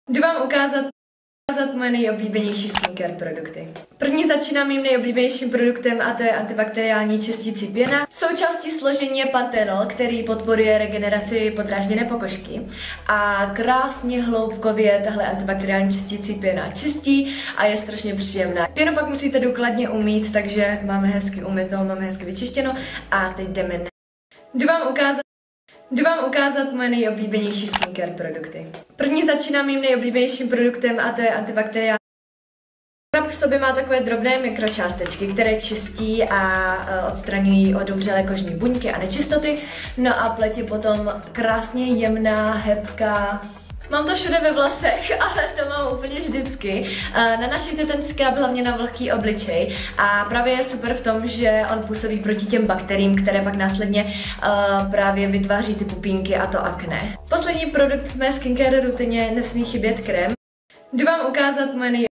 Jdu vám ukázat moje nejoblíbenější skincare produkty. První začínám mým nejoblíbenějším produktem a to je antibakteriální čistící pěna. Součástí složení je pantenol, který podporuje regeneraci podrážděné pokožky a krásně hloubkově tahle antibakteriální čistící pěna čistí a je strašně příjemná. Pěnu pak musíte důkladně umýt, takže máme hezky umytou, máme hezky vyčištěno a teď jdeme na... Jdu vám ukázat moje nejoblíbenější skincare produkty. První začínám mým nejoblíbenějším produktem a to je antibakteriální. V sobě má takové drobné mikročástečky, které čistí a odstraňují odumřelé kožní buňky a nečistoty. No a pleť je potom krásně jemná, hebká. Mám to všude ve vlasech, ale to mám úplně vždycky. Nanašujte ten scrub hlavně na vlhký obličej a právě je super v tom, že on působí proti těm bakteriím, které pak následně právě vytváří ty pupínky a to akné. Poslední produkt v mé skincare rutině nesmí chybět krém. Jdu vám ukázat moje